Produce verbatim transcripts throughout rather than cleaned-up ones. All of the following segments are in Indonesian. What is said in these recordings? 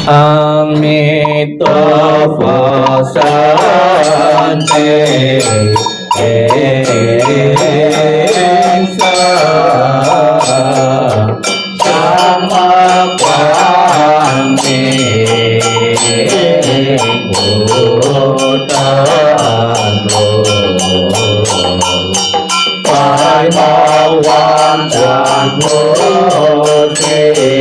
Amitabha Sante Sama Kwami Utano Pai Mawan Dan Murti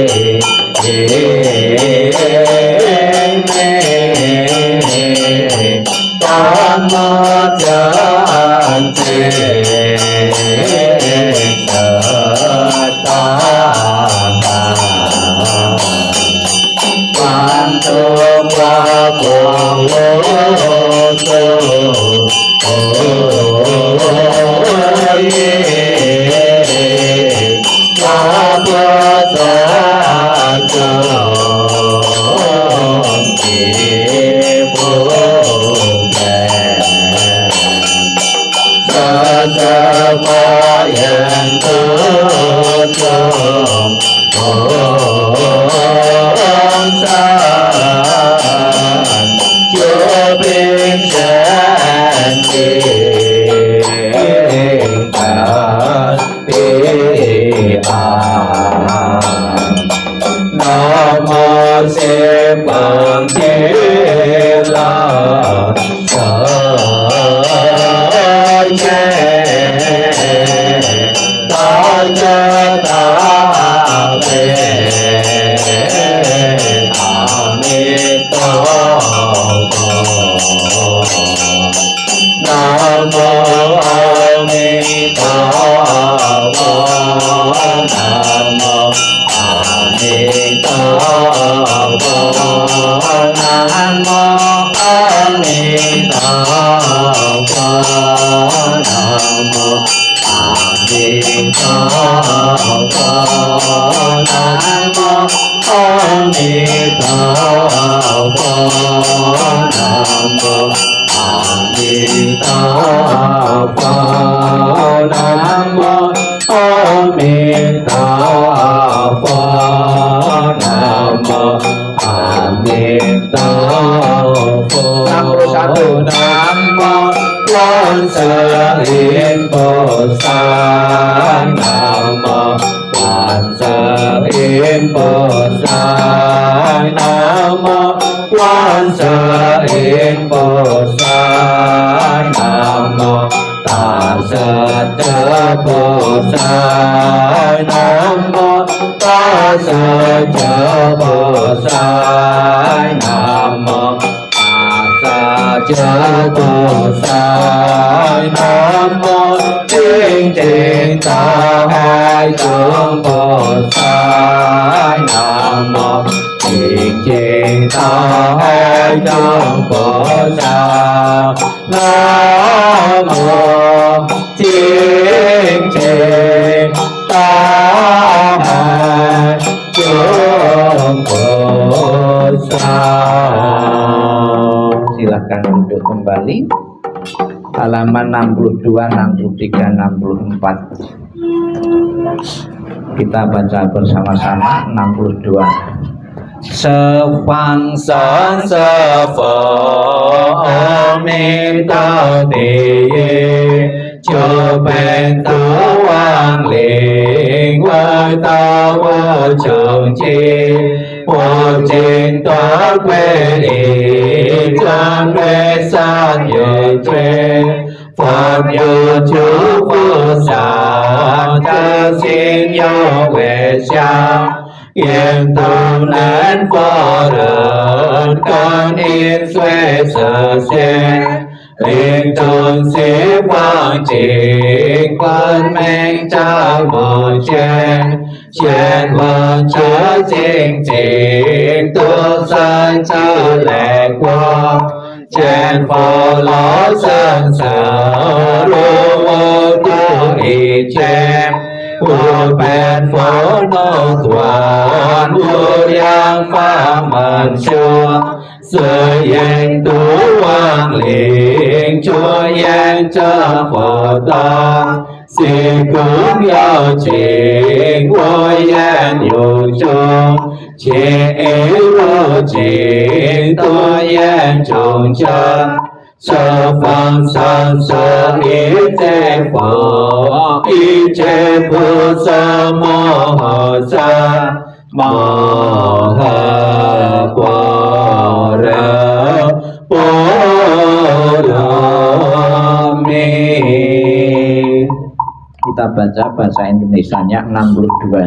Tama Jante Pantum Wakong Loto Oye Kapasakong Ibugan Sasamayan Tutung Ongsan Jubin Shanti Namo Sepang Kela Saje Taja Tabe Amitabha Namo Amitabha Namo Amitabha Namo Amitabha Namo Amitabha Namo Amitabha Namo Amitabha Namo Amitabha Namo Amitabha Namo Quan Sơ Liên Bồ Sát Namo Quan Sơ Liên Bồ Sát Namo Quan Sơ Liên Bồ Sát Namo Ta Sơ Chơ Bồ Sát Namo Ta Sơ Chơ Bồ Sát Namo Chớ Bồ Sát Namo Thiên Thiên Ta Hai Tướng Bồ Sát Namo Thiên Thiên Ta Hai Tướng Bồ Sát Namo Thiên Thiên Ta Hai Tướng Bồ Sát. Silakan duduk kembali. Halaman enam puluh dua, enam puluh tiga, enam puluh empat. Kita baca bersama-sama enam puluh dua. Sepang san sepo min tao địa cho bên tao hoàng liền với tao vô trường chi vô trên tòa quê đi trong quê san như trên Phật như chú vô sản ta xin nhau về xa yên tu nên phó đơn con yên xuê sở sen liên tôn xếp quang trình quân minh trao một trên trên vân chứa chính trình tu sân chữ lệ quang trên phổ ló sơn sở lưu vô tu ý trên vô bên phố nô toàn vô giang pha mần chua sự yên tú hoàng liền chúa yên cho phổ to 自公有情，我言有中，情无尽，多言中正。十方三世一切佛，一切菩萨摩诃萨，摩诃般若波罗蜜. Kita baca bahasa Indonesianya enam puluh dua.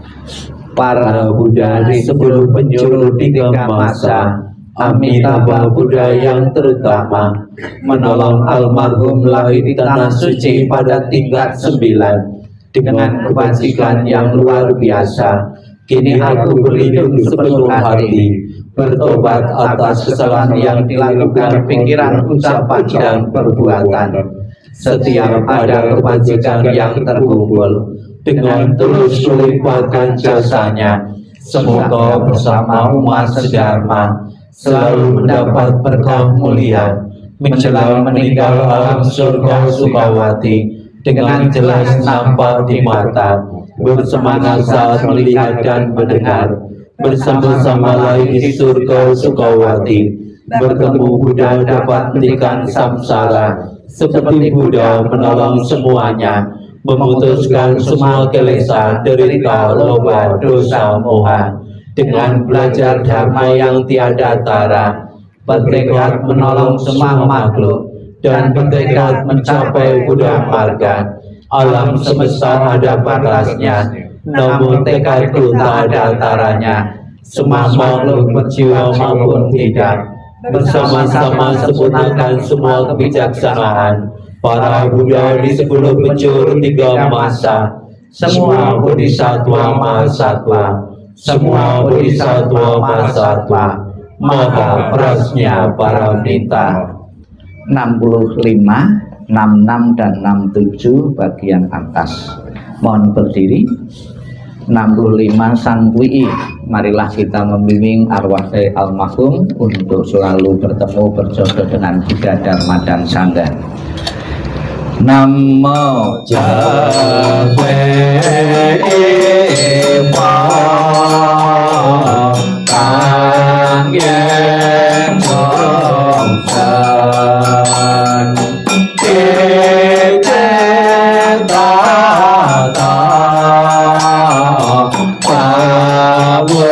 Para Buddha di sepuluh penjuru tiga masa, Amitabha Buddha yang terutama, menolong almarhum lahir di tanah suci pada tingkat sembilan dengan kebajikan yang luar biasa. Kini aku berlindung sepenuh hati, bertobat atas kesalahan yang dilakukan pikiran, ucapan, dan perbuatan. Setiap ada kebajikan yang terkumpul, dengan terus melimpahkan jasanya, semoga bersama umat sedharma selalu mendapat berkah mulia menjelang meninggal alam surga Sukawati dengan jelas nampak di mata, bersemangat saat melihat dan mendengar, bersama-sama lain di surga Sukawati, bertemu Buddha dapat hentikan samsara, seperti Buddha menolong semuanya, memutuskan semua kelesa, derita, loba, dosa, moha, dengan belajar dharma yang tiada tara, bertekad menolong semua makhluk, dan bertekad mencapai Buddha marga. Alam semesta ada batasnya, namun tekadku tak ada taranya. Semua makhluk berjiwa maupun tidak, bersama-sama sempurnakan semua kebijaksanaan para Buddha di sepuluh penjuru tiga masa, semua bodhisattva mahasatwa, semua bodhisattva mahasatwa, maha prasnya paramita. enam puluh lima, enam puluh enam dan enam puluh tujuh bagian atas. Mohon berdiri. enam puluh lima Sang Kui, marilah kita membimbing arwah dari almarhum untuk selalu bertemu berjodoh dengan Buddha, Dharma dan Sangha. Namo Jabe Ewa Kang Yen Jongsan Ete Tata Pawo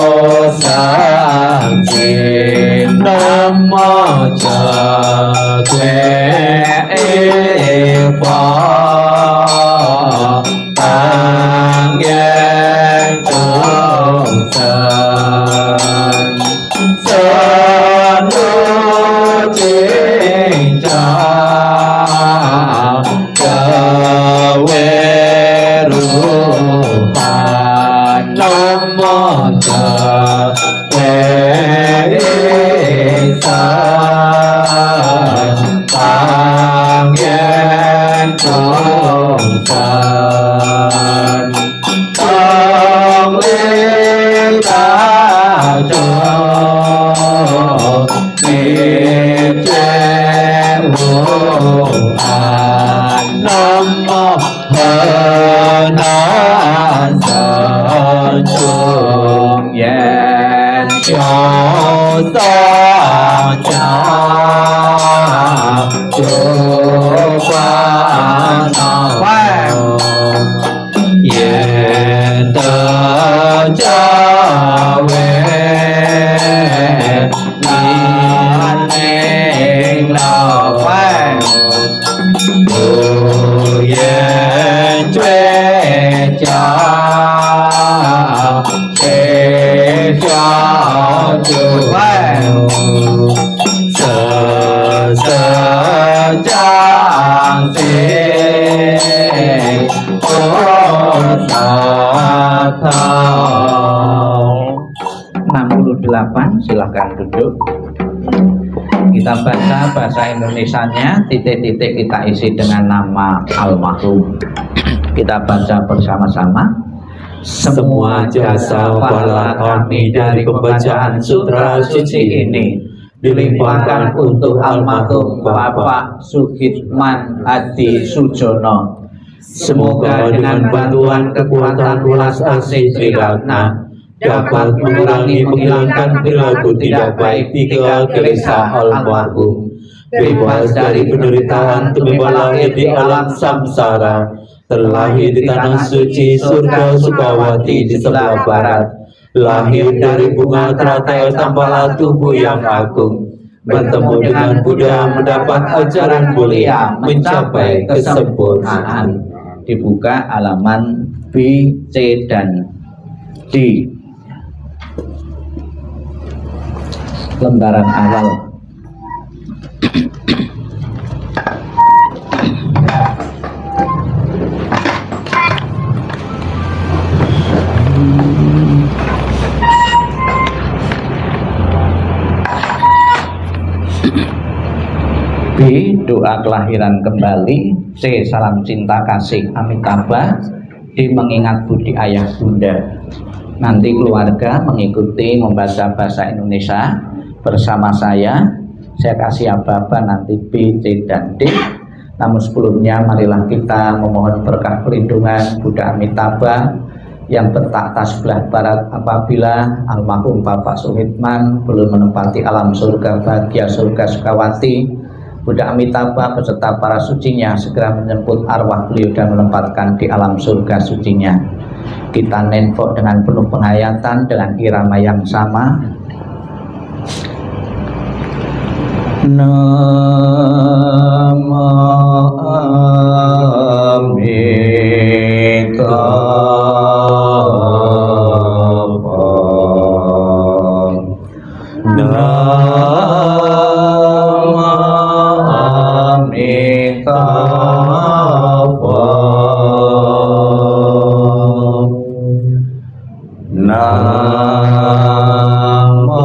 Sanjin Namo Jabe Ewa Kang Yen Jongsan Sanu Cinta Gawe Ruhan Namo Jabe Esan Kang Yen Jongsan Kang Lita Jong Nipjen Wuhan Namo Henan Sanjung Yen Xiao Sa Cha Chuan Wang Yen De Jia Wei Nan Ning Lao Wang Bu Yen Jue Jia Xie Jia Ju Wang Sa Sa Jang Xing enam puluh delapan, silahkan duduk. Kita baca bahasa Indonesianya, titik-titik kita isi dengan nama almarhum. Kita baca bersama-sama. Semua jasa pahala kami dari pembacaan sutra suci ini dilimpahkan untuk almarhum Bapak Sukitman Adi Sujono Semoga dengan bantuan kekuatan welas asih Sri Ratna dapat mengurangi menghilangkan perilaku tidak baik tiga gelisah almarhum, bebas dari penderitaan demi lahir di alam samsara, terlahir di tanah suci surga Sukawati di sebelah barat, lahir dari bunga teratai tanpalah tubuh yang agung, bertemu dengan Buddha mendapat ajaran mulia mencapai kesempurnaan. Dibuka halaman B, C, dan D, lembaran awal. B. Doa kelahiran kembali. C. Salam cinta kasih Amitabha. D. Mengingat budi ayah bunda. Nanti keluarga mengikuti membaca bahasa Indonesia bersama saya. Saya kasih aba-aba nanti B, C, dan D. Namun sebelumnya marilah kita memohon berkah perlindungan Buddha Amitabha yang bertakhta sebelah barat apabila almarhum Bapak Suhitman belum menempati alam surga bahagia surga Sukawati. Buddha Amitabha beserta para sucinya segera menjemput arwah beliau dan menempatkan di alam surga sucinya. Kita nenfok dengan penuh penghayatan dengan irama yang sama. Namo Amitabha. Namo Amitabha. Namo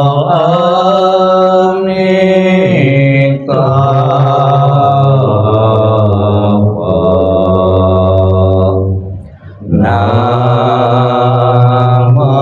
Amitabha. Namo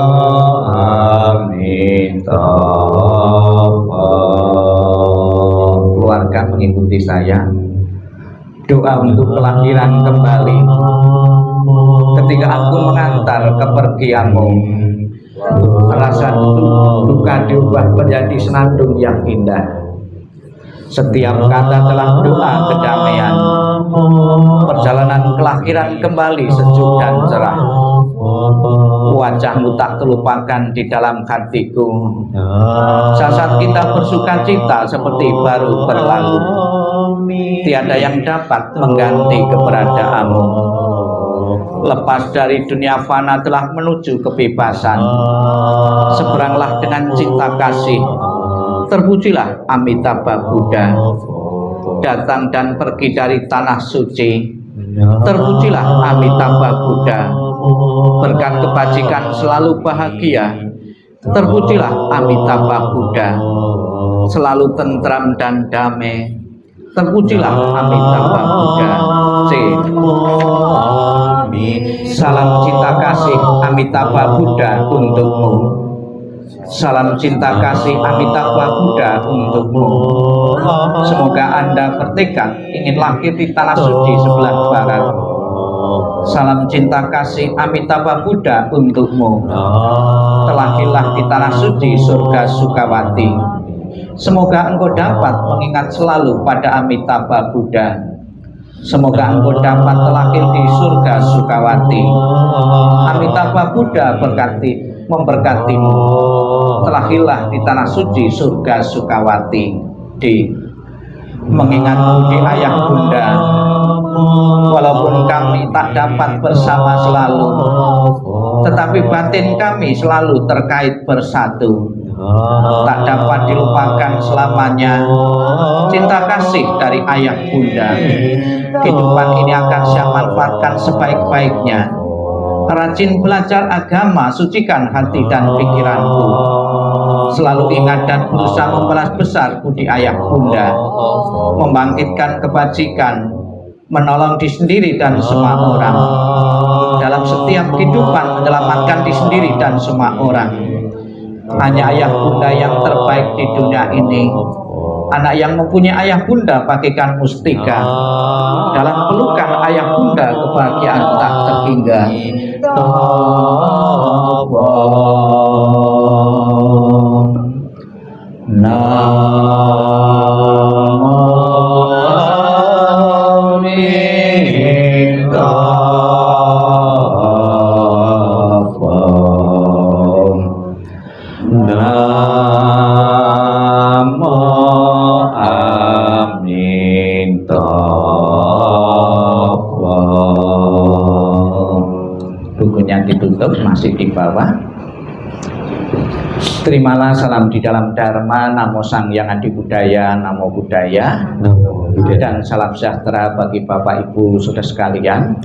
Amitabha. Keluarga mengikuti saya. Doa untuk kelahiran kembali. Ketika aku mengantar kepergianmu, rasa duka diubah menjadi senandung yang indah. Setiap kata telah doa kedamaian. Perjalanan kelahiran kembali sejuk dan cerah. Wajahmu tak terlupakan di dalam hatiku. Saat kita bersuka cita seperti baru berlalu. Tiada yang dapat mengganti keberadaanmu. Lepas dari dunia fana telah menuju kebebasan. Seberanglah dengan cinta kasih. Terpujilah Amitabha Buddha. Datang dan pergi dari tanah suci. Terpujilah Amitabha Buddha. Berkat kebajikan selalu bahagia. Terpujilah Amitabha Buddha. Selalu tentram dan damai. Terpujilah Amitabha Buddha. C. Salam cinta kasih Amitabha Buddha untukmu. Salam cinta kasih Amitabha Buddha untukmu. Semoga Anda bertekad ingin lahir di tanah suci sebelah barat. Salam cinta kasih Amitabha Buddha untukmu. Terlahirlah di tanah suci surga Sukawati. Semoga engkau dapat mengingat selalu pada Amitabha Buddha. Semoga engkau dapat terlahir di surga Sukawati. Amitabha Buddha berkati, memberkatimu. Terlahirlah di tanah suci surga Sukawati. D. Mengingat budi ayah bunda. Walaupun kami tak dapat bersama selalu, tetapi batin kami selalu terkait bersatu. Tak dapat dilupakan selamanya cinta kasih dari ayah bunda. Kehidupan ini akan saya manfaatkan sebaik-baiknya. Rajin belajar agama, sucikan hati dan pikiranku. Selalu ingat dan berusaha membalas besar budi ayah bunda. Membangkitkan kebajikan, menolong diri sendiri dan semua orang. Dalam setiap kehidupan menyelamatkan diri sendiri dan semua orang. Hanya ayah bunda yang terbaik di dunia ini. Anak yang mempunyai ayah bunda pakaikan mustika. Dalam pelukan ayah bunda kebahagiaan tak terhingga. Bukunya ditutup, masih di bawah. Terimalah salam di dalam Dharma, Namo Sang Yang Adi Budaya, Namo Budaya, dan salam sejahtera bagi Bapak Ibu Saudara sekalian.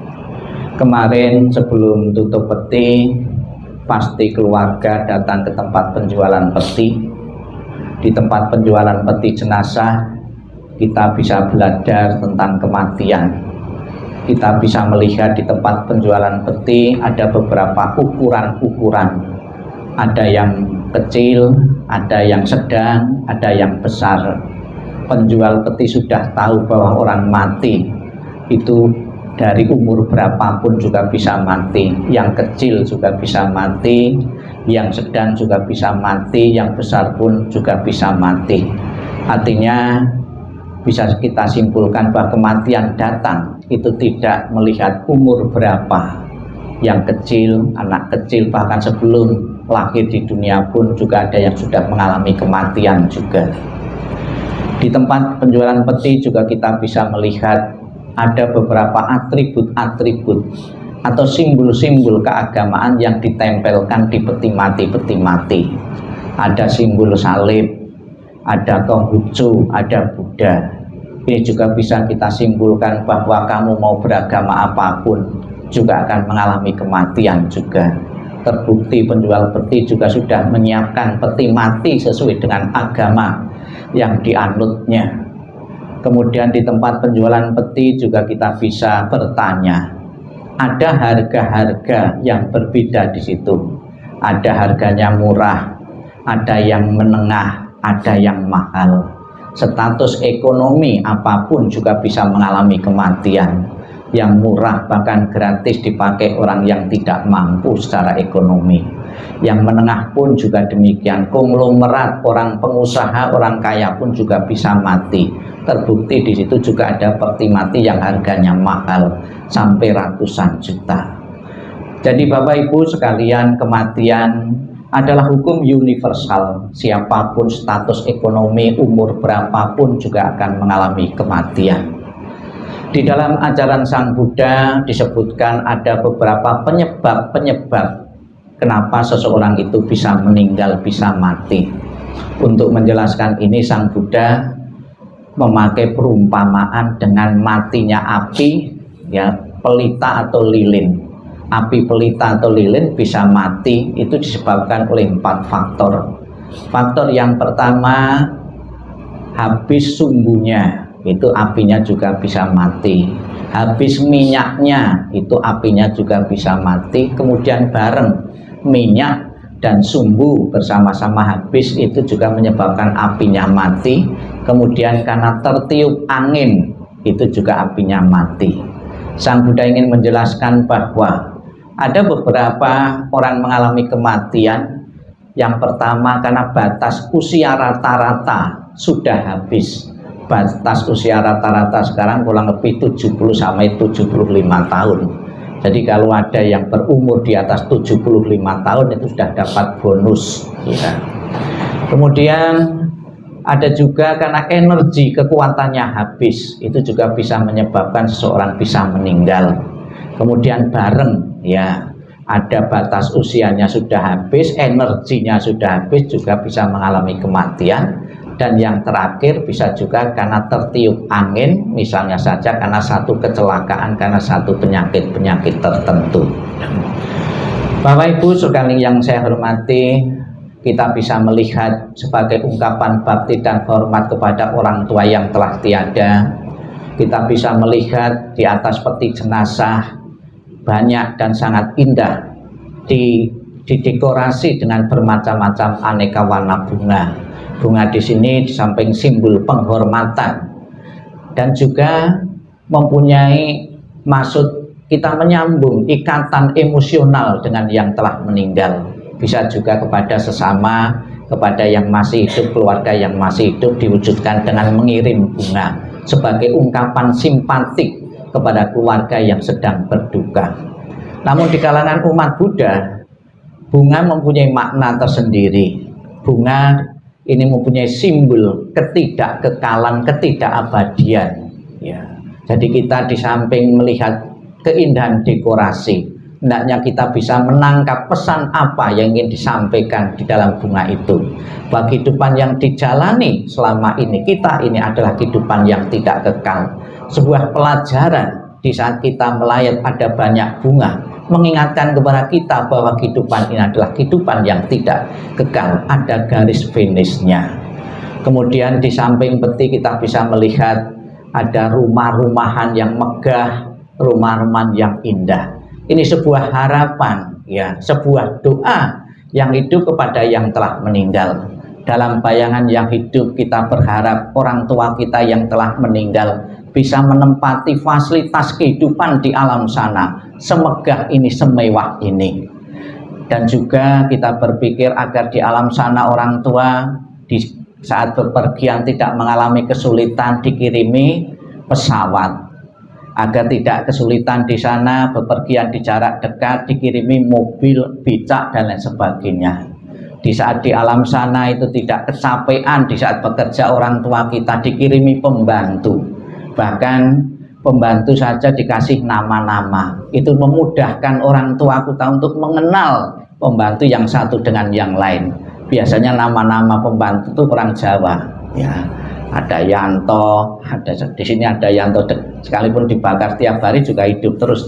Kemarin sebelum tutup peti, pasti keluarga datang ke tempat penjualan peti. Di tempat penjualan peti jenazah, kita bisa belajar tentang kematian. Kita bisa melihat di tempat penjualan peti ada beberapa ukuran-ukuran. Ada yang kecil, ada yang sedang, ada yang besar. Penjual peti sudah tahu bahwa orang mati itu dari umur berapapun juga bisa mati. Yang kecil juga bisa mati, yang sedang juga bisa mati, yang besar pun juga bisa mati. Artinya bisa kita simpulkan bahwa kematian datang itu tidak melihat umur berapa. Yang kecil, anak kecil, bahkan sebelum lahir di dunia pun juga ada yang sudah mengalami kematian juga. Di tempat penjualan peti juga kita bisa melihat ada beberapa atribut-atribut atau simbol-simbol keagamaan yang ditempelkan di peti mati-peti mati. Ada simbol salib, ada Konghucu, ada Buddha. Ini juga bisa kita simpulkan bahwa kamu mau beragama apapun juga akan mengalami kematian juga. Terbukti penjual peti juga sudah menyiapkan peti mati sesuai dengan agama yang dianutnya. Kemudian di tempat penjualan peti juga kita bisa bertanya, ada harga-harga yang berbeda di situ. Ada harganya murah, ada yang menengah, ada yang mahal. Status ekonomi apapun juga bisa mengalami kematian. Yang murah bahkan gratis dipakai orang yang tidak mampu secara ekonomi. Yang menengah pun juga demikian. Konglomerat, orang pengusaha, orang kaya pun juga bisa mati. Terbukti di situ juga ada peti mati yang harganya mahal sampai ratusan juta. Jadi Bapak Ibu sekalian, kematian adalah hukum universal. Siapapun status ekonomi, umur berapapun juga akan mengalami kematian. Di dalam ajaran Sang Buddha disebutkan ada beberapa penyebab-penyebab kenapa seseorang itu bisa meninggal, bisa mati. Untuk menjelaskan ini Sang Buddha memakai perumpamaan dengan matinya api, ya, pelita atau lilin. Api pelita atau lilin bisa mati itu disebabkan oleh empat faktor. Faktor yang pertama, habis sumbunya, itu apinya juga bisa mati. Habis minyaknya, itu apinya juga bisa mati. Kemudian bareng minyak dan sumbu bersama-sama habis, itu juga menyebabkan apinya mati. Kemudian karena tertiup angin, itu juga apinya mati. Sang Buddha ingin menjelaskan bahwa ada beberapa orang mengalami kematian. Yang pertama karena batas usia rata-rata sudah habis. Batas usia rata-rata sekarang kurang lebih tujuh puluh sampai tujuh puluh lima tahun. Jadi kalau ada yang berumur di atas tujuh puluh lima tahun itu sudah dapat bonus, ya. Kemudian ada juga karena energi kekuatannya habis, itu juga bisa menyebabkan seseorang bisa meninggal. Kemudian bareng, ya, ada batas usianya sudah habis, energinya sudah habis, juga bisa mengalami kematian. Dan yang terakhir bisa juga karena tertiup angin, misalnya saja karena satu kecelakaan, karena satu penyakit-penyakit tertentu. Bapak Ibu sekalian yang saya hormati, kita bisa melihat sebagai ungkapan bakti dan hormat kepada orang tua yang telah tiada. Kita bisa melihat di atas peti jenazah banyak dan sangat indah didekorasi dengan bermacam-macam aneka warna bunga. Bunga di sini di samping simbol penghormatan dan juga mempunyai maksud kita menyambung ikatan emosional dengan yang telah meninggal. Bisa juga kepada sesama, kepada yang masih hidup, keluarga yang masih hidup, diwujudkan dengan mengirim bunga sebagai ungkapan simpatik kepada keluarga yang sedang berduka. Namun di kalangan umat Buddha, bunga mempunyai makna tersendiri. Bunga ini mempunyai simbol ketidakkekalan, ketidakabadian. Ya. Jadi kita di samping melihat keindahan dekorasi, hendaknya kita bisa menangkap pesan apa yang ingin disampaikan di dalam bunga itu. Bahwa kehidupan yang dijalani selama ini, kita ini adalah kehidupan yang tidak kekal. Sebuah pelajaran di saat kita melayat ada banyak bunga, mengingatkan kepada kita bahwa kehidupan ini adalah kehidupan yang tidak kekal, ada garis finishnya. Kemudian di samping peti kita bisa melihat ada rumah-rumahan yang megah, rumah-rumahan yang indah. Ini sebuah harapan, ya, sebuah doa yang hidup kepada yang telah meninggal. Dalam bayangan yang hidup kita berharap orang tua kita yang telah meninggal bisa menempati fasilitas kehidupan di alam sana, semegah ini, semewah ini. Dan juga kita berpikir agar di alam sana orang tua di saat bepergian tidak mengalami kesulitan, dikirimi pesawat, agar tidak kesulitan di sana bepergian di jarak dekat, dikirimi mobil, becak dan lain sebagainya. Di saat di alam sana itu tidak kecapean, di saat bekerja orang tua kita dikirimi pembantu, bahkan pembantu saja dikasih nama-nama. Itu memudahkan orang tua kita untuk mengenal pembantu yang satu dengan yang lain. Biasanya nama-nama pembantu itu orang Jawa, ya. Ada Yanto, ada di sini ada Yanto, sekalipun dibakar tiap hari juga hidup terus.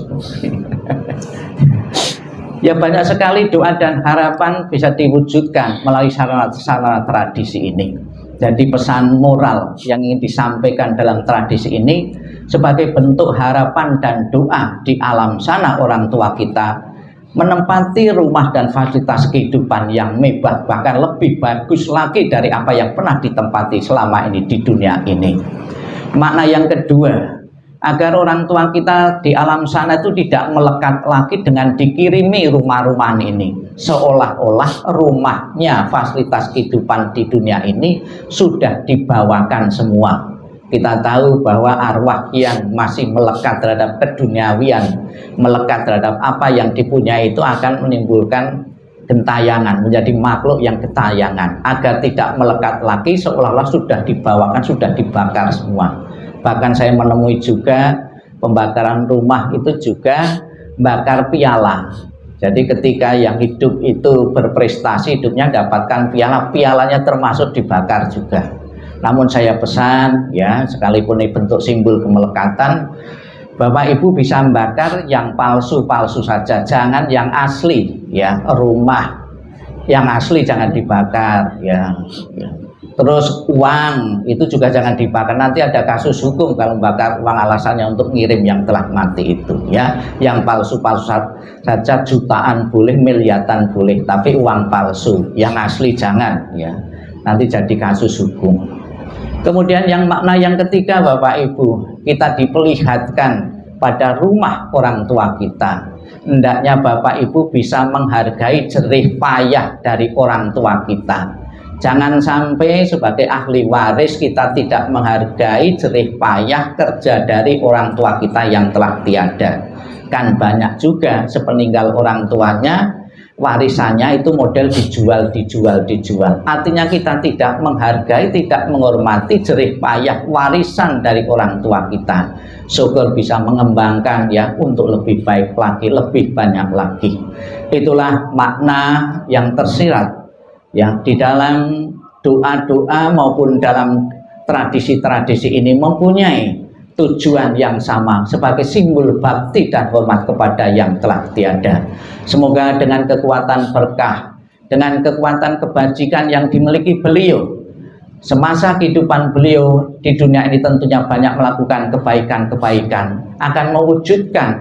Ya, banyak sekali doa dan harapan bisa diwujudkan melalui sarana-sarana tradisi ini. Jadi pesan moral yang ingin disampaikan dalam tradisi ini sebagai bentuk harapan dan doa di alam sana orang tua kita menempati rumah dan fasilitas kehidupan yang mewah, bahkan lebih bagus lagi dari apa yang pernah ditempati selama ini di dunia ini. Makna yang kedua, agar orang tua kita di alam sana itu tidak melekat lagi dengan dikirimi rumah-rumahan ini, seolah-olah rumahnya, fasilitas kehidupan di dunia ini sudah dibawakan semua. Kita tahu bahwa arwah yang masih melekat terhadap keduniawian, melekat terhadap apa yang dipunyai itu akan menimbulkan gentayangan, menjadi makhluk yang gentayangan. Agar tidak melekat lagi seolah-olah sudah dibawakan, sudah dibakar semua. Bahkan saya menemui juga pembakaran rumah itu juga bakar piala. Jadi ketika yang hidup itu berprestasi, hidupnya dapatkan piala, pialanya termasuk dibakar juga. Namun saya pesan, ya, sekalipun ini bentuk simbol kemelekatan, Bapak Ibu bisa membakar yang palsu-palsu saja, jangan yang asli, ya. Rumah yang asli jangan dibakar, ya, ya. Terus uang itu juga jangan dibakar, nanti ada kasus hukum kalau membakar uang alasannya untuk ngirim yang telah mati itu, ya. Yang palsu-palsu saja jutaan boleh, miliaran boleh, tapi uang palsu yang asli jangan, ya, nanti jadi kasus hukum. Kemudian yang makna yang ketiga Bapak Ibu, kita diperlihatkan pada rumah orang tua kita. Hendaknya Bapak Ibu bisa menghargai jerih payah dari orang tua kita. Jangan sampai sebagai ahli waris kita tidak menghargai jerih payah kerja dari orang tua kita yang telah tiada. Kan banyak juga sepeninggal orang tuanya, warisannya itu model dijual, dijual, dijual. Artinya kita tidak menghargai, tidak menghormati jerih payah warisan dari orang tua kita. Syukur bisa mengembangkan, ya, untuk lebih baik lagi, lebih banyak lagi. Itulah makna yang tersirat, ya, di dalam doa-doa maupun dalam tradisi-tradisi ini mempunyai tujuan yang sama sebagai simbol bakti dan hormat kepada yang telah tiada. Semoga dengan kekuatan berkah, dengan kekuatan kebajikan yang dimiliki beliau, semasa kehidupan beliau di dunia ini tentunya banyak melakukan kebaikan-kebaikan, akan mewujudkan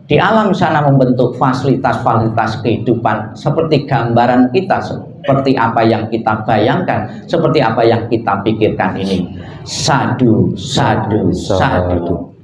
di alam sana membentuk fasilitas-fasilitas kehidupan seperti gambaran kita, seperti apa yang kita bayangkan, seperti apa yang kita pikirkan ini. Sadu, sadu, sadu.